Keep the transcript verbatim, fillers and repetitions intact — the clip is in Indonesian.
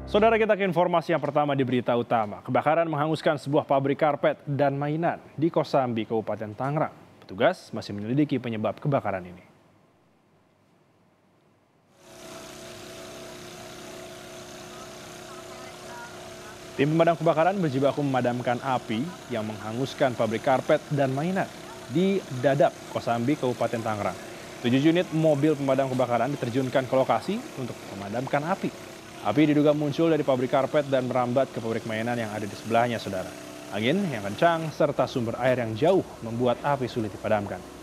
Saudara, kita ke informasi yang pertama di berita utama. Kebakaran menghanguskan sebuah pabrik karpet dan mainan di Kosambi, Kabupaten Tangerang. Petugas masih menyelidiki penyebab kebakaran ini. Tim pemadam kebakaran berjibaku memadamkan api yang menghanguskan pabrik karpet dan mainan di Dadap, Kosambi, Kabupaten Tangerang. Tujuh unit mobil pemadam kebakaran diterjunkan ke lokasi untuk memadamkan api. Api diduga muncul dari pabrik karpet dan merambat ke pabrik mainan yang ada di sebelahnya, saudara. Angin yang kencang serta sumber air yang jauh membuat api sulit dipadamkan.